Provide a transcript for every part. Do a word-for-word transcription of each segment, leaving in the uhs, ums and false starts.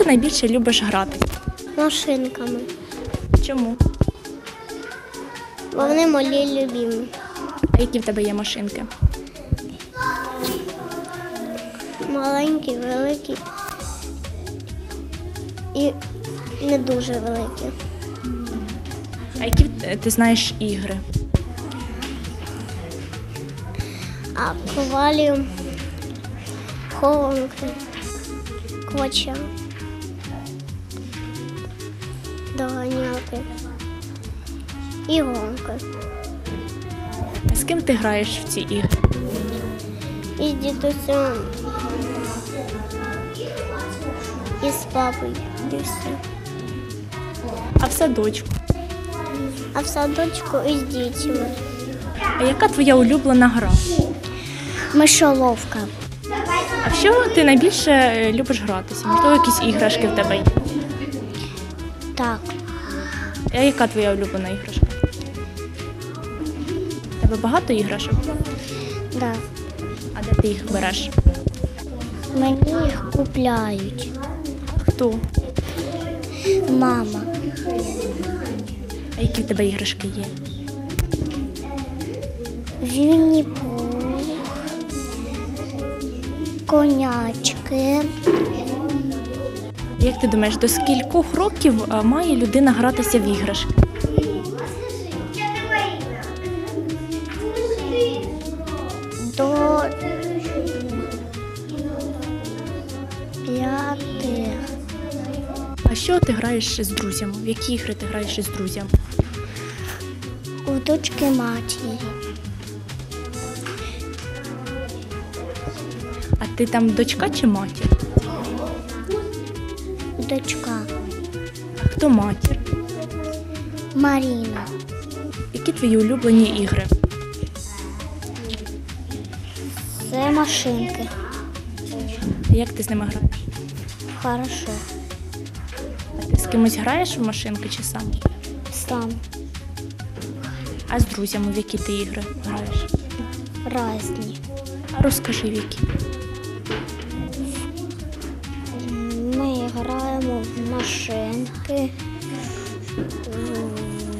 найбільше любиш грати? Машинками. Чому? Бо вони мої любимі. А які в тебе є машинки? Маленькі, великі і не дуже великі. А які ти знаєш ігри? А ковалі, хованки, квача, доганяти і гонки. А з ким ти граєш в ці ігри? І з дідусем, і з папою, і все. А в садочку? А в садочку і з дітьми. А яка твоя улюблена гра? Мишоловка. А в що ти найбільше е, любиш гратися? Можливо, якісь іграшки в тебе є? Так. А яка твоя улюблена іграшка? В тебе багато іграшок? Да. А де ти їх береш? Мені їх купляють. Хто? Мама. А які в тебе іграшки є? Вінні-Пух, конячки. Як ти думаєш, до скількох років е, має людина гратися в іграшки? До п'яти. А що ти граєш з друзями? В які ігри ти граєш із друзями? У дочки матері. А ти там дочка чи матір? Дочка А хто матір? Маріна. Які твої улюблені ігри? Це машинки. А як ти з ними граєш? Хорошо. А ти з кимось граєш в машинки чи сам? Сам. А з друзями в які ти ігри граєш? Разні. А розкажи, в які. Ми граємо в машинки, в,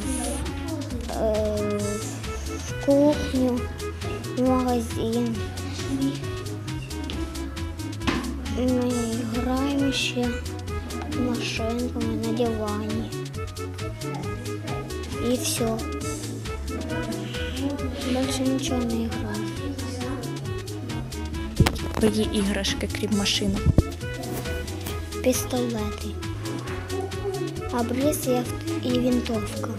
е, в кухню, в магазин. Ми граємо ще машинками на дивані. І все. Більше нічого не граємо. Твої іграшки, крім машинок. Пістолети, обрез і винтовка.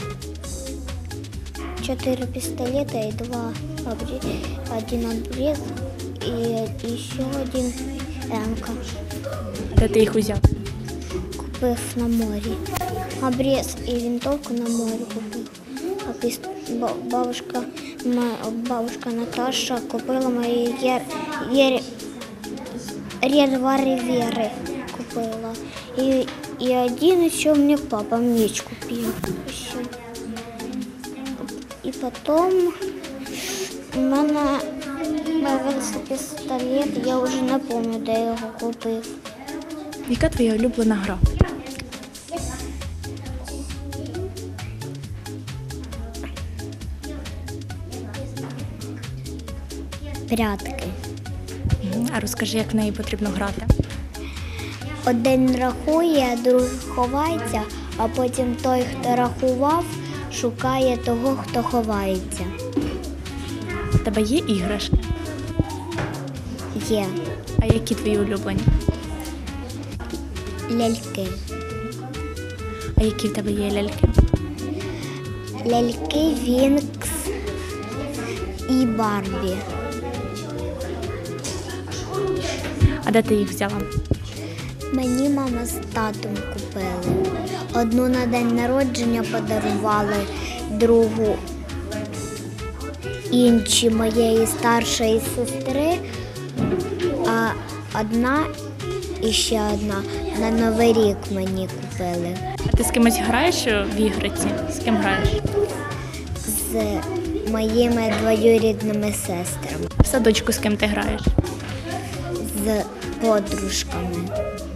Чотири пістолета і два обрез, один обрез і ще один емка. Де ти їх узяв? Купив на морі. Обрез і винтовку на морі купив. А піст... ба- бабушка, ма- бабушка Наташа купила мої є... Є... револьвери. Купила. И, и один еще мне папа меч купил. Еще. И потом у мене появився пістолет, я вже не пам'ятаю, де я його купив. Яка твоя улюблена гра? Прятки. Мгм. А розкажи, як в неї потрібно грати. Один рахує, а другий ховається, а потім той, хто рахував, шукає того, хто ховається. У тебе є іграшки? Є А які твої улюблені? ляльки. А які в тебе є ляльки? Ляльки Вінкс і Барбі. А де ти їх взяла? Мені мама з татом купили. Одну на день народження подарували, другу інші моєї старшої сестри, а одна і ще одна на Новий рік мені купили. А ти з кимось граєш в ігри ці? З ким граєш? З моїми двоюрідними сестрами, В садочку з ким ти граєш? з подружками.